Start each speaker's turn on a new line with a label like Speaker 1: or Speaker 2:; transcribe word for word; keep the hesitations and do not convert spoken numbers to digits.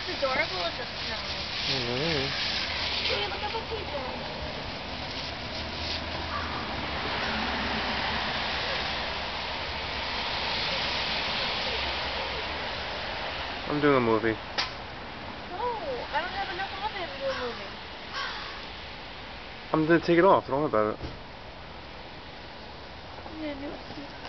Speaker 1: It's adorable with the snow.
Speaker 2: Mm-hmm.
Speaker 1: Hey, look at the pigeon.
Speaker 2: I'm doing a movie.
Speaker 1: No, I don't have enough on it to do a movie.
Speaker 2: I'm gonna take it off. Don't worry about it.
Speaker 1: Yeah,